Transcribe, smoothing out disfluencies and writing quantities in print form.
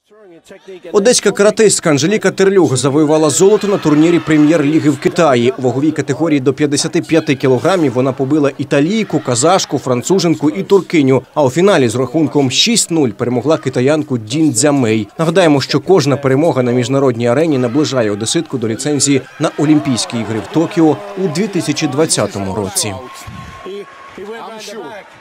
Одеська каратистка Анжеліка Терлюг завоювала золото на турнірі прем'єр-ліги в Китаї. У ваговій категорії до 55 кілограмів вона побила італійку, казашку, француженку і туркиню. А у фіналі з рахунком 6-0 перемогла китаянку Дін Цзямей. Нагадаємо, що кожна перемога на міжнародній арені наближає одеситку до ліцензії на Олімпійські ігри в Токіо у 2020 році.